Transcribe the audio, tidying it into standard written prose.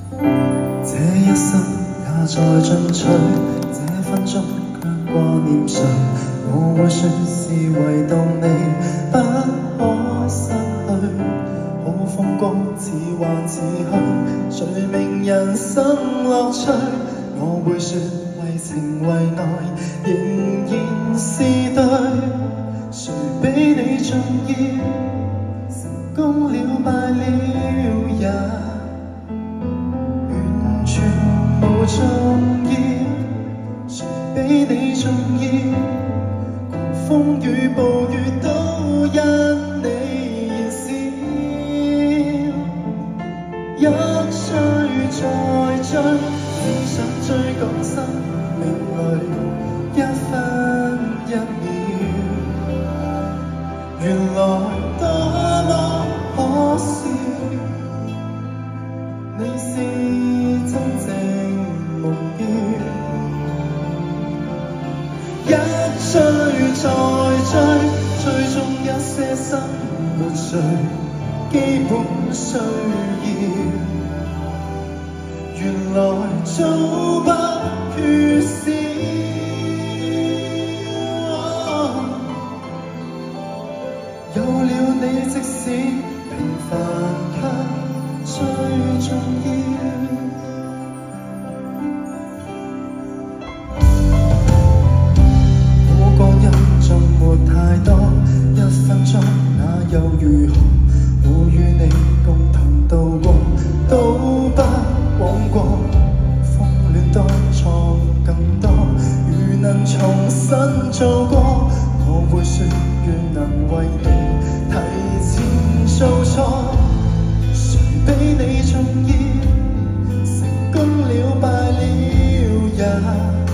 这一生也在進取，這分鐘卻掛念誰？我會說是唯獨你不可失去。好風光似幻似虛，誰明人生樂趣？我會說為情為愛仍然是對，誰比你重要？成功了敗了也完全無重要，誰比你重要？狂風與暴雨都因你燃燒，一追再追，只想追趕生命裏一分一秒，原來多麼可笑，你是真正目標。一追再追，追蹤一些生活最基本需要，原來早不缺少。有了你，即使平凡卻最重要。我光陰仲沒太多，一分鐘那又如何？會與你共同度過，都不枉過。風戀多，錯更多，如能重新做過，我會說願能為你提前做錯。誰比你重要？成功了敗了也